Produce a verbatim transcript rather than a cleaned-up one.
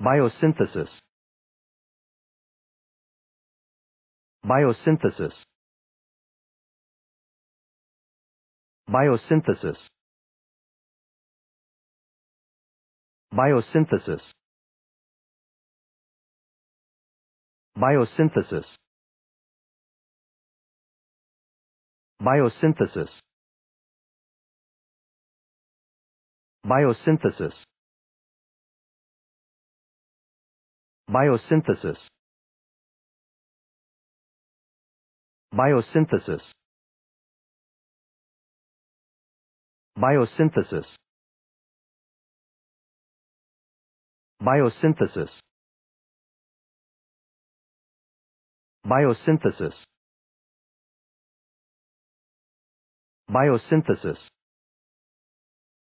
Biosynthesis. Biosynthesis. Biosynthesis. Biosynthesis. Biosynthesis. Biosynthesis. Biosynthesis. Biosynthesis. Biosynthesis. Biosynthesis. Biosynthesis. Biosynthesis. Biosynthesis.